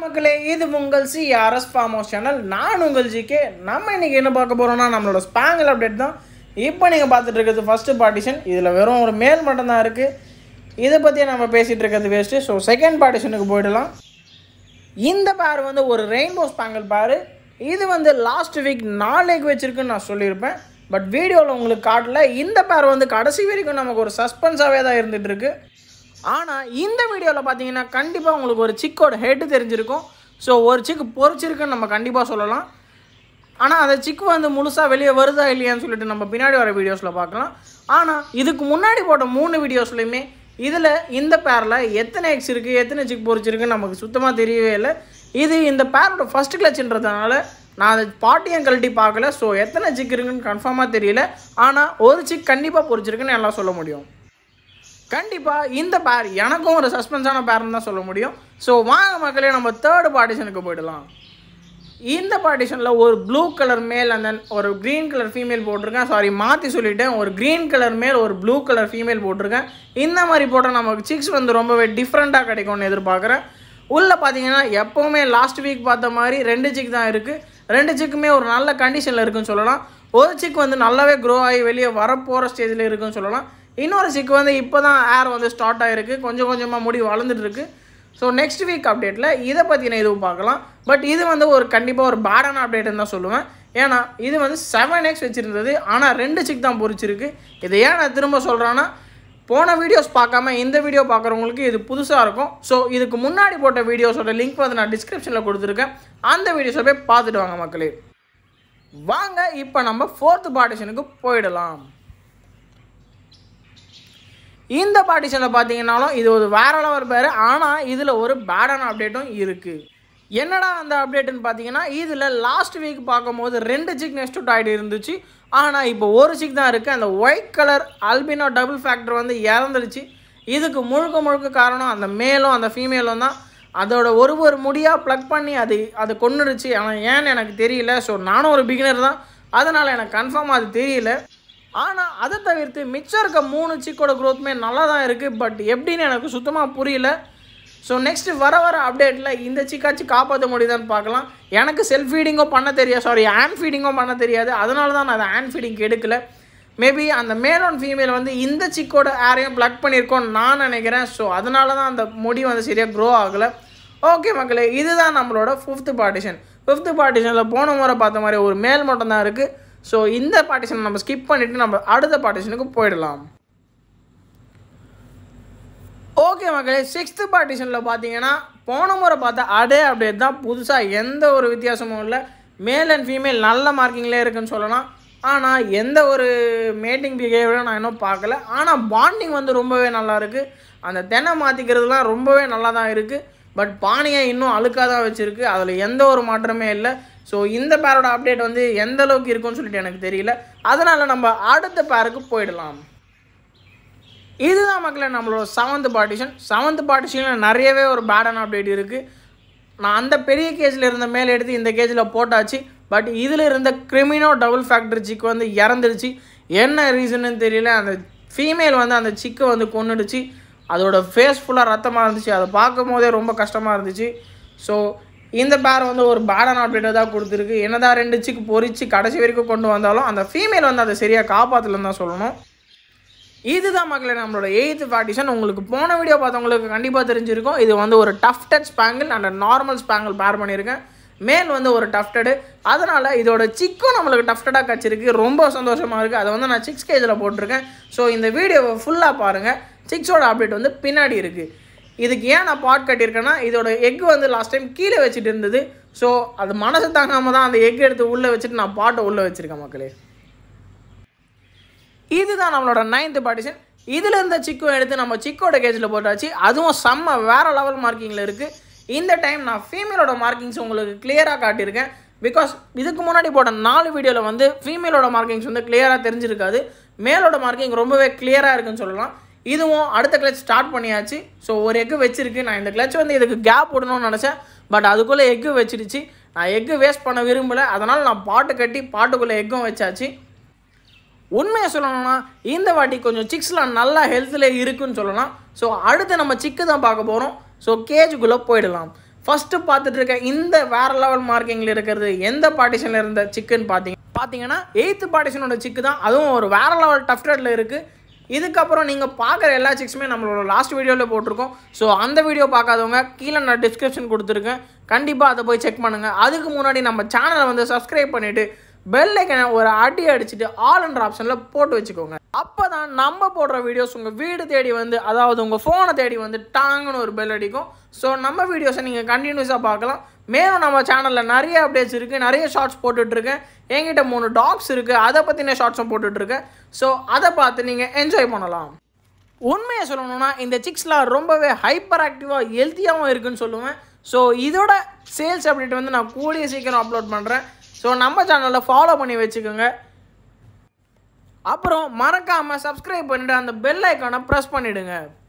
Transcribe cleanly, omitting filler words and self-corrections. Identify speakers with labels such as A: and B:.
A: மக்களே, இது உங்கள் CrS FaRm HoUsE சேனல். நான் உங்கள் GK. நம்ம இன்னைக்கு என்ன பார்க்க போறோம்னா நம்மளோட ஸ்பாங்கிள் அப்டேட் தான். இப்போ நீங்க பார்த்துட்டு இருக்கிறது ஃபர்ஸ்ட் பார்ட்டிஷன். இதுல வெறும் ஒரு மேல் மட்டும் தான் இருக்கு. இத பத்தி நம்ம பேசிட்டு இருக்கிறது வேஸ்ட். சோ செகண்ட் பார்ட்டிஷனுக்கு போய்டலாம். இந்த பேர் வந்து ஒரு ரெயின்போ ஸ்பாங்கிள் பேர். இது வந்து லாஸ்ட் வீக் 4 எக் வச்சிருக்குன்னு நான் சொல்லியிருப்பேன். பட் வீடியோவில் உங்களுக்கு காட்டல. இந்த பேர் வந்து கடைசி வரைக்கும் நமக்கு ஒரு சஸ்பென்ஸாகவே தான் இருந்துகிட்டு இருக்கு. ஆனால் இந்த வீடியோவில் பார்த்தீங்கன்னா கண்டிப்பாக உங்களுக்கு ஒரு சிக்கோட ஹெட் தெரிஞ்சிருக்கும். ஸோ ஒரு சிக்கு பொறிச்சிருக்குன்னு நம்ம கண்டிப்பாக சொல்லலாம். ஆனால் அந்த சிக்கு வந்து முழுசாக வெளியே வருதா இல்லையான்னு சொல்லிட்டு நம்ம பின்னாடி வர வீடியோஸில் பார்க்கலாம். ஆனால் இதுக்கு முன்னாடி போட்ட 3 வீடியோஸ்லையுமே இதில் இந்த பேரில் எத்தனை எக்ஸ் இருக்குது, எத்தனை சிக்கு பொறிச்சிருக்குன்னு நமக்கு சுத்தமாக தெரியவே இல்லை. இது இந்த பேரோட ஃபஸ்ட் கிளச்சுன்றதுனால நான் அதை பாட்டியும் கழட்டி பார்க்கல. ஸோ எத்தனை சிக்கு இருக்குன்னு கன்ஃபார்மாக தெரியல. ஆனால் ஒரு சிக் கண்டிப்பாக பொறிச்சிருக்குன்னு எல்லாம் சொல்ல முடியும். கண்டிப்பாக இந்த பேர் எனக்கும் ஒரு சஸ்பென்ஸான பேர்னு தான் சொல்ல முடியும். ஸோ வாங்க மக்களே, நம்ம தேர்டு பார்ட்டிஷனுக்கு போய்டலாம். இந்த பார்ட்டிஷனில் ஒரு blue colour male and then ஒரு க்ரீன் கலர் ஃபீமேல் போட்டிருக்கேன். சாரி, மாற்றி சொல்லிவிட்டேன். ஒரு க்ரீன் கலர் மேல் ஒரு ப்ளூ கலர் ஃபீமேல் போட்டிருக்கேன். இந்த மாதிரி போட்டால் நமக்கு சிக்ஸ் வந்து ரொம்பவே டிஃப்ரெண்ட்டாக கிடைக்கும்னு எதிர்பார்க்குறேன். உள்ளே பார்த்தீங்கன்னா எப்போவுமே லாஸ்ட் வீக் பார்த்த மாதிரி 2 சிக் தான் இருக்குது. 2 சிக்குமே ஒரு நல்ல கண்டிஷனில் இருக்குன்னு சொல்லலாம். ஒரு சிக் வந்து நல்லாவே க்ரோ ஆகி வெளியே வரப்போகிற ஸ்டேஜில் இருக்குன்னு சொல்லலாம். இன்னொரு சிக்கு வந்து இப்போ தான் ஏர் வந்து ஸ்டார்ட் ஆகிருக்கு. கொஞ்சம் கொஞ்சமாக முடி வளர்ந்துட்டுருக்கு. ஸோ நெக்ஸ்ட் வீக் அப்டேட்டில் இதை பற்றின இதுவும் பார்க்கலாம். பட் இது வந்து ஒரு கண்டிப்பாக ஒரு பேடான அப்டேட்டுன்னு தான் சொல்லுவேன். ஏன்னா இது வந்து 7x வச்சுருந்தது. ஆனால் 2 சிக் தான் பொறிச்சிருக்கு. இதை ஏன் நான் திரும்ப சொல்கிறேன்னா, போன வீடியோஸ் பார்க்காம இந்த வீடியோ பார்க்குறவங்களுக்கு இது புதுசாக இருக்கும். ஸோ இதுக்கு முன்னாடி போட்ட வீடியோஸோட லிங்க் வந்து நான் டிஸ்கிரிப்ஷனில் கொடுத்துருக்கேன். அந்த வீடியோஸை போய் பார்த்துட்டு வாங்க மக்களே. வாங்க இப்போ நம்ம 4th பார்ட்டிஷனுக்கு போயிடலாம். இந்த பார்ட்டிஷனில் பார்த்தீங்கன்னாலும் இது ஒரு வேற லெவல் பேர். ஆனால் இதில் ஒரு பேடான அப்டேட்டும் இருக்குது. என்னடா அந்த அப்டேட்டுன்னு பார்த்தீங்கன்னா, இதில் லாஸ்ட் வீக் பார்க்கும்போது 2 சிக் நெக்ஸ்ட் டாய்டு இருந்துச்சு. ஆனால் இப்போ ஒரு சிக் தான் இருக்குது. அந்த white colour albino double factor வந்து இறந்துடுச்சு. இதுக்கு முழுக்க காரணம் அந்த மேலும் அந்த ஃபீமேலும் தான். அதோட ஒரு முடியாக ப்ளக் பண்ணி அது கொன்னுடுச்சு. ஆனால் ஏன்னு எனக்கு தெரியல. ஸோ நானும் ஒரு பிகினர் தான், அதனால் எனக்கு கன்ஃபார்மாக அது தெரியல. ஆனால் அதை தவிர்த்து மிச்சம் இருக்க 3 சிக்கோட க்ரோத்துமே நல்லா தான் இருக்குது. பட் எப்படின்னு எனக்கு சுத்தமாக புரியல. ஸோ நெக்ஸ்ட்டு வர அப்டேட்டில் இந்த சிக்காச்சு காப்பாற்ற முடியுதான்னு பார்க்கலாம். எனக்கு செல்ஃப் ஃபீடிங்கும் பண்ண தெரியாது, சாரி ஹேண்ட் ஃபீடிங்கும் பண்ண தெரியாது. அதனால தான் நான் அதை ஹேண்ட் ஃபீடிங் எடுக்கலை. மேபி அந்த மேல் அண்ட் ஃபீமேல் வந்து இந்த சிக்கோட ஏரையும் ப்ளக் பண்ணியிருக்கோன்னு நான் நினைக்கிறேன். ஸோ அதனால தான் அந்த முடி வந்து சரியாக க்ரோ ஆகலை. ஓகே மக்களே, இதுதான் நம்மளோட 5th பார்ட்டிஷன். 5th பார்ட்டிஷனில் போன முறை பார்த்த மாதிரி ஒரு மேல் மட்டும் தான் இருக்குது. ஸோ இந்த பார்ட்டிஷனை நம்ம ஸ்கிப் பண்ணிவிட்டு நம்ம அடுத்த பார்ட்டிஷனுக்கு போயிடலாம். ஓகே மக்களே, 6th பார்ட்டிஷனில் பார்த்தீங்கன்னா போன முறை பார்த்தா அதே அப்டேட் தான். புதுசாக எந்த ஒரு வித்தியாசமும் இல்லை. மேல் அண்ட் ஃபீமேல் நல்ல மார்க்கிங்லேயே இருக்குன்னு சொல்லலாம். ஆனால் எந்த ஒரு மேட்டிங் பிஹேவியரும் நான் இன்னும் பார்க்கல. ஆனால் பாண்டிங் வந்து ரொம்பவே நல்லா இருக்குது. அந்த தென்னை மாற்றிக்கிறதுலாம் ரொம்பவே நல்லா தான் இருக்குது. பட் பானியை இன்னும் அழுக்காக தான் வச்சுருக்கு. அதில் எந்த ஒரு மாற்றமே இல்லை. ஸோ இந்த பேரோட அப்டேட் வந்து எந்த அளவுக்கு இருக்குன்னு சொல்லிட்டு எனக்கு தெரியல. அதனால் நம்ம அடுத்த பேருக்கு போயிடலாம். இதுதான் மக்களே நம்மளோட 7th பார்ட்டிஷன். 7th பார்ட்டிஷனில் நிறையவே ஒரு பேடான அப்டேட் இருக்குது. நான் அந்த பெரிய கேஜில் இருந்த மேலே எடுத்து இந்த கேஜில் போட்டாச்சு. பட் இதில் இருந்த கிரிமினோ டபுள் ஃபேக்டர் சிக்கு வந்து இறந்துடுச்சு. என்ன ரீசன்னு தெரியல. அந்த ஃபீமேல் வந்து அந்த சிக்கை வந்து கொன்னுடுச்சு. அதோட ஃபேஸ் ஃபுல்லாக ரத்தமாக இருந்துச்சு. அதை பார்க்கும் போதே ரொம்ப கஷ்டமாக இருந்துச்சு. ஸோ இந்த பேர் வந்து ஒரு பேடான அப்டேட்டை தான் கொடுத்துருக்கு. என்னதான் 2 சிக்கு பொறிச்சு கடைசி வரைக்கும் கொண்டு வந்தாலும் அந்த ஃபீமேல் வந்து அதை சரியாக காப்பாற்றலன்னு தான் சொல்லணும். இதுதான் மக்களே நம்மளோட 8th பார்ட்டிஷன். உங்களுக்கு போன வீடியோ பார்த்தவங்களுக்கு கண்டிப்பாக தெரிஞ்சிருக்கும். இது வந்து ஒரு tufted spangle and normal spangle pair பண்ணியிருக்கேன். மேல் வந்து ஒரு டஃப்டடு. அதனால் இதோட சிக்கும் நம்மளுக்கு டஃப்டடாக கிடச்சிருக்கு. ரொம்ப சந்தோஷமாக இருக்குது. அதை வந்து நான் 6 கேஜில் போட்டிருக்கேன். ஸோ இந்த வீடியோவை ஃபுல்லாக பாருங்கள். சிக்ஸோட அப்டேட் வந்து பின்னாடி இருக்குது. இதுக்கு ஏன் நான் பாட் கட்டியிருக்கேன்னா, இதோட எக் வந்து லாஸ்ட் டைம் கீழே வச்சுட்டு இருந்தது. ஸோ அது மனசு தாங்காமல் தான் அந்த எக் எடுத்து உள்ளே வச்சுட்டு நான் பாட்டை உள்ளே வச்சுருக்கேன் மக்களே. இதுதான் நம்மளோட 9th பார்ட்டிஷன். இதில் இருந்த சிக்கும் எடுத்து நம்ம சிக்கோட கேஜில் போட்டாச்சு. அதுவும் செம்ம வேறு லெவல் மார்க்கிங்கில் இருக்குது. இந்த டைம் நான் ஃபீமேலோட மார்க்கிங்ஸ் உங்களுக்கு கிளியராக காட்டியிருக்கேன். பிகாஸ் இதுக்கு முன்னாடி போட்ட 4 வீடியோவில் வந்து ஃபீமேலோட மார்க்கிங்ஸ் வந்து கிளியராக தெரிஞ்சிருக்காது. மேலோட மார்க்கிங் ரொம்பவே கிளியராக இருக்குன்னு சொல்லலாம். இதுவும் அடுத்த கிளச் ஸ்டார்ட் பண்ணியாச்சு. ஸோ ஒரு எக்கு வச்சிருக்கு. நான் இந்த கிளச் வந்து இதுக்கு கேப் விடணும்னு நினச்சேன். பட் அதுக்குள்ளே எக்கு வச்சிடுச்சு. நான் எக்கு வேஸ்ட் பண்ண விரும்பலை. அதனால் நான் பாட்டு கட்டி பாட்டுக்குள்ளே எக்கும் வச்சாச்சு. உண்மையை சொல்லணும்னா இந்த வாட்டி கொஞ்சம் சிக்ஸ்லாம் நல்லா ஹெல்த்தில் இருக்குன்னு சொல்லலாம். ஸோ அடுத்து நம்ம சிக்கு தான் பார்க்க போகிறோம். ஸோ கேஜுக்குள்ளே போயிடலாம். ஃபஸ்ட்டு பார்த்துட்டு இருக்க இந்த வேறு லெவல் மார்க்கிங்கில் இருக்கிறது எந்த பார்ட்டிஷனில் இருந்த சிக்குன்னு பார்த்தீங்கன்னா 8th பார்ட்டிஷனோட சிக்கு தான். அதுவும் ஒரு வேறு லெவல் டஃப்டடில் இருக்குது. இதுக்கப்புறம் நீங்கள் பார்க்குற எல்லா சிக்ஸுமே நம்மளோட லாஸ்ட் வீடியோவில் போட்டிருக்கோம். ஸோ அந்த வீடியோ பார்க்காதவங்க கீழே நான் டிஸ்கிரிப்ஷன் கொடுத்துருக்கேன், கண்டிப்பாக அதை போய் செக் பண்ணுங்கள். அதுக்கு முன்னாடி நம்ம சேனலை வந்து சப்ஸ்கிரைப் பண்ணிவிட்டு பெல் ஐக்கனை ஒரு அடி அடிச்சுட்டு ஆல்ன்ற ஆப்ஷனில் போட்டு வச்சுக்கோங்க. அப்போ தான் நம்ம போடுற வீடியோஸ் உங்கள் வீடு தேடி வந்து, அதாவது உங்கள் ஃபோனை தேடி வந்து டாங்குன்னு ஒரு பெல் அடிக்கும். ஸோ நம்ம வீடியோஸை நீங்கள் கண்டினியூஸாக பார்க்கலாம். மேலும் நம்ம சேனலில் நிறைய அப்டேட்ஸ் இருக்குது, நிறைய ஷார்ட்ஸ் போட்டுட்ருக்கேன். என்கிட்ட 3 டாக்ஸ் இருக்குது, அதை பற்றின ஷார்ட்ஸும் போட்டுட்ருக்கேன். ஸோ அதை பார்த்து நீங்கள் என்ஜாய் பண்ணலாம். உண்மையை சொல்லணும்னா இந்த சிக்ஸ்லாம் ரொம்பவே ஹைப்பர் ஆக்டிவாக ஹெல்த்தியாகவும் இருக்குதுன்னு சொல்லுவேன். ஸோ இதோட சேல்ஸ் அப்டேட் வந்து நான் கூடிய சீக்கிரம் அப்லோட் பண்ணுறேன். ஸோ நம்ம சேனலில் ஃபாலோ பண்ணி வச்சுக்கோங்க. அப்புறம் மறக்காமல் சப்ஸ்கிரைப் பண்ணிவிட்டு அந்த பெல் ஐக்கானை ப்ரெஸ் பண்ணிவிடுங்க.